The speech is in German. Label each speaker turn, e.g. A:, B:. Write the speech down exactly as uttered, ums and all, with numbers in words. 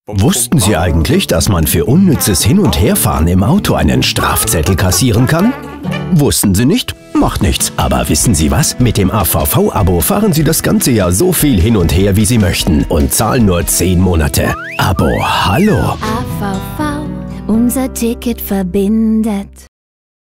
A: Wussten Sie eigentlich, dass man für unnützes Hin- und Herfahren im Auto einen Strafzettel kassieren kann? Wussten Sie nicht? Macht nichts. Aber wissen Sie was? Mit dem A V V-Abo fahren Sie das ganze Jahr so viel hin und her, wie Sie möchten und zahlen nur zehn Monate. Abo, hallo!
B: A V V, unser Ticket verbindet.